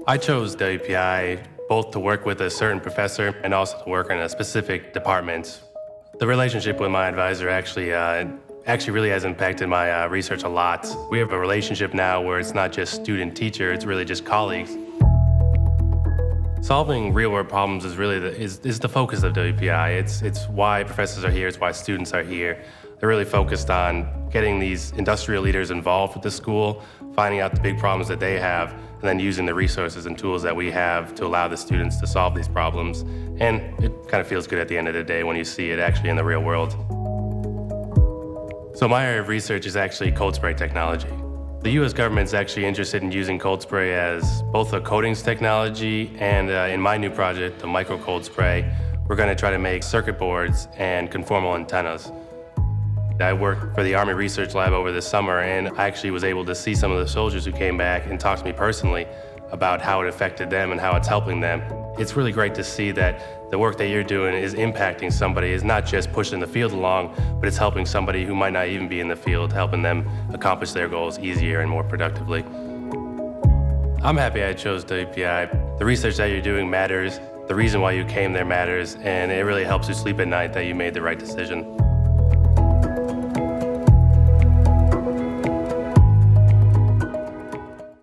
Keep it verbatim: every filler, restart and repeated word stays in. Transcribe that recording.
I chose W P I both to work with a certain professor and also to work in a specific department. The relationship with my advisor actually uh, actually really has impacted my uh, research a lot. We have a relationship now where it's not just student-teacher, it's really just colleagues. Solving real-world problems is really the, is, is the focus of W P I. It's, it's why professors are here, it's why students are here. They're really focused on getting these industrial leaders involved with the school, finding out the big problems that they have, and then using the resources and tools that we have to allow the students to solve these problems. And it kind of feels good at the end of the day when you see it actually in the real world. So my area of research is actually cold spray technology. The U S government is actually interested in using cold spray as both a coatings technology and uh, in my new project, the micro cold spray, we're going to try to make circuit boards and conformal antennas. I worked for the Army Research Lab over the summer, and I actually was able to see some of the soldiers who came back and talk to me personally about how it affected them and how it's helping them. It's really great to see that the work that you're doing is impacting somebody, is not just pushing the field along, but it's helping somebody who might not even be in the field, helping them accomplish their goals easier and more productively. I'm happy I chose W P I. The research that you're doing matters, the reason why you came there matters, and it really helps you sleep at night that you made the right decision.